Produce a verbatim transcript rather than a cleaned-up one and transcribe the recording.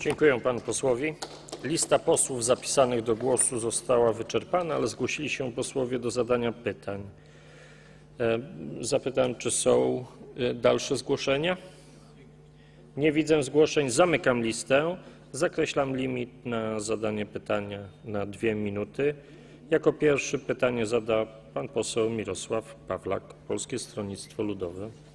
Dziękuję panu posłowi. Lista posłów zapisanych do głosu została wyczerpana, ale zgłosili się posłowie do zadania pytań. Zapytam, czy są dalsze zgłoszenia? Nie widzę zgłoszeń. Zamykam listę. Zakreślam limit na zadanie pytania na dwie minuty. Jako pierwszy pytanie zada pan poseł Mirosław Pawlak, Polskie Stronnictwo Ludowe.